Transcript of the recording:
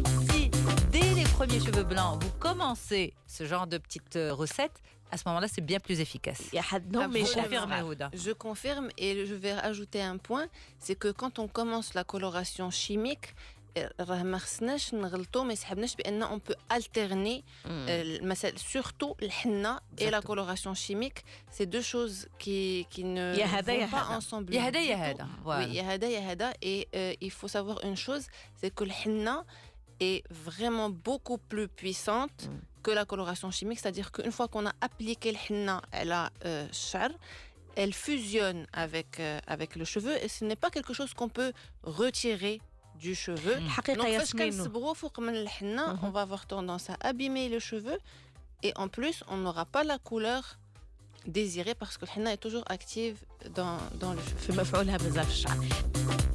contre, si dès les premiers cheveux blancs, vous commencez ce genre de petite recette, à ce moment-là, c'est bien plus efficace. Non, mais Vous confirmez, Houda? Je confirme et je vais ajouter un point, c'est que quand on commence la coloration chimique, ما خصناش نغلطوا ما يسحبناش بان on peut alterner surtout le henna et la coloration chimique, c'est deux choses qui ne vont pas ensemble. يا هذا Oui, il y a hada et il faut savoir une chose, c'est que le henna est vraiment beaucoup plus puissante que la coloration chimique, c'est-à-dire qu'une fois qu'on a appliqué le henna à la char, elle fusionne avec le cheveu et ce n'est pas quelque chose qu'on peut retirer du cheveu. Donc, on va avoir tendance à abîmer le cheveu et en plus, on n'aura pas la couleur désirée parce que le henna est toujours active dans le cheveu.